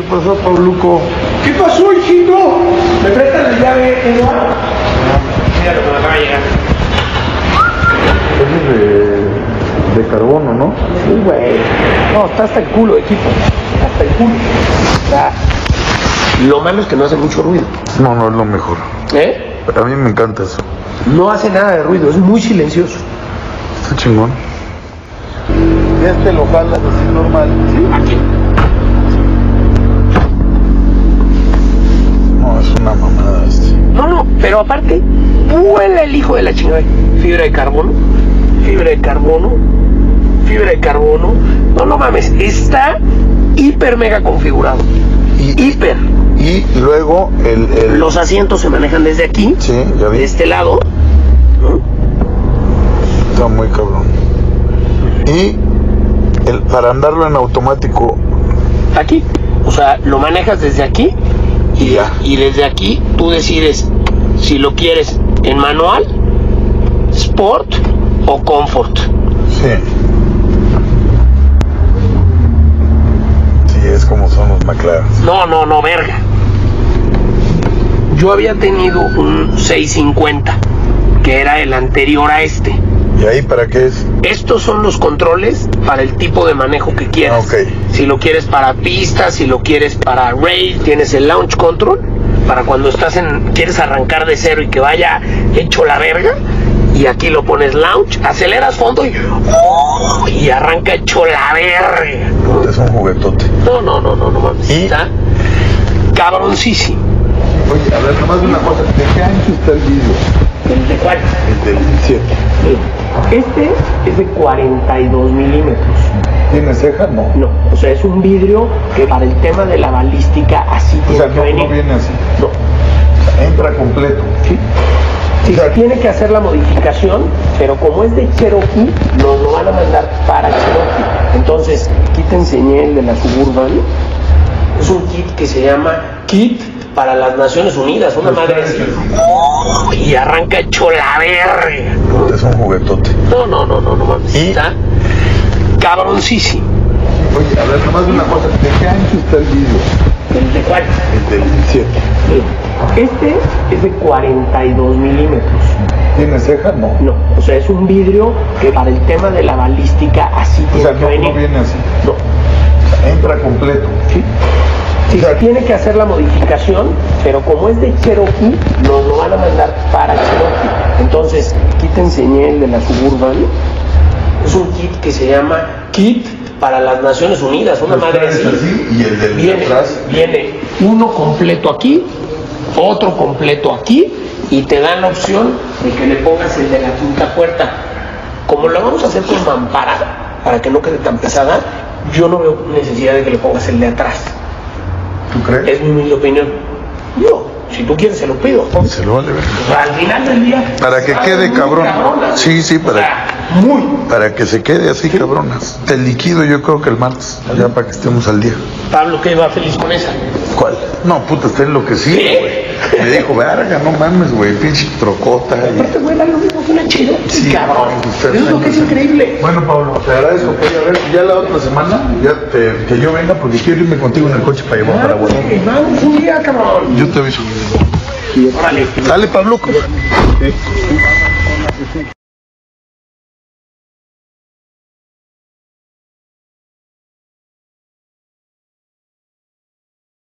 pasó, Pauluco? ¿Qué pasó, hijito? ¿Me prestan la llave, Eduardo? Mira lo que me acaba de llegar. Es de carbono, ¿no? Sí, güey. No, está hasta el culo, equipo. Hasta el culo. Lo malo es que no hace mucho ruido. No, no es lo mejor. A mí me encanta eso. No hace nada de ruido, es muy silencioso. Está chingón. Lo jalas así normal. ¿Sí? Aquí. No, es una mamada este. No, pero aparte, vuela el hijo de la chingada. Fibra de carbono, fibra de carbono, fibra de carbono. No mames, está hiper mega configurado. Hiper. Y luego los asientos se manejan desde aquí. Sí, ya vi. De este lado. ¿No? Está muy cabrón. Y para andarlo en automático. Aquí. O sea, lo manejas desde aquí. Y ya. Y desde aquí tú decides si lo quieres en manual, sport o comfort. Sí. Sí, es como son los McLaren. No, verga. Yo había tenido un 650, que era el anterior a este. ¿Y ahí para qué es? Estos son los controles para el tipo de manejo que quieras. Okay. Si lo quieres para pista, si lo quieres para rail, tienes el launch control, para cuando quieres arrancar de cero y que vaya hecho la verga. Y aquí lo pones launch, aceleras fondo y arranca hecho la verga. Es un juguetote. No mames. ¿Y? Está cabroncísimo. Oye, a ver, nomás una cosa. ¿De qué ancho está el vidrio? ¿El de cuál? El del 7. Este es de 42 milímetros. ¿Tiene ceja? No. No, o sea, es un vidrio que para el tema de la balística así tiene que venir. No viene así. No. Entra completo. Sí. Sí, se tiene que hacer la modificación, pero como es de Cherokee, nos lo van a mandar para Cherokee. Entonces, aquí te enseñé el de la Suburban. Es un kit que se llama Kit para las Naciones Unidas, una madre así. Y arranca hecho la verga. Es un juguetote. No mames. ¿Y? Está cabroncísimo. Oye, a ver, nomás una cosa. ¿De qué ancho está el vidrio? ¿El de cuál? El del 7. Este es de 42 milímetros. ¿Tiene ceja? No. No, o sea, es un vidrio que para el tema de la balística así tiene que venir. No viene así. No. Entra completo. Sí. Sí, se tiene que hacer la modificación, pero como es de Cherokee, nos lo van a mandar para Cherokee. Entonces, aquí te enseñé el de la Suburban. Es un kit que se llama Kit para las Naciones Unidas, una madre así. Y el del atrás. Viene uno completo aquí, otro completo aquí, y te dan la opción de que le pongas el de la quinta puerta. Como lo vamos a hacer con mampara, para que no quede tan pesada, yo no veo necesidad de que le pongas el de atrás. ¿Tú crees? Es mi humilde opinión. Yo, si tú quieres, se lo pido. Se lo vale ver. Al final del día. Para que quede cabrón. Cabronas. Sí, para que se quede así, sí. Cabronas. Te liquido yo creo que el martes, ya para que estemos al día. Pablo, ¿qué va feliz con esa? ¿Cuál? No, puta, está enloquecido, güey. Me dijo, verga, no mames, güey, pinche trocota. Aparte, güey, lo mismo que una Cherokee, sí, cabrón. Eso es lo que es increíble. Bueno, Pablo, te agradezco. Oye, a ver, ya la otra semana, que yo venga, porque quiero irme contigo en el coche para llevar para Guadalajara. Vamos un día, cabrón. Yo te aviso. Órale. Dale, Pablo. Sí.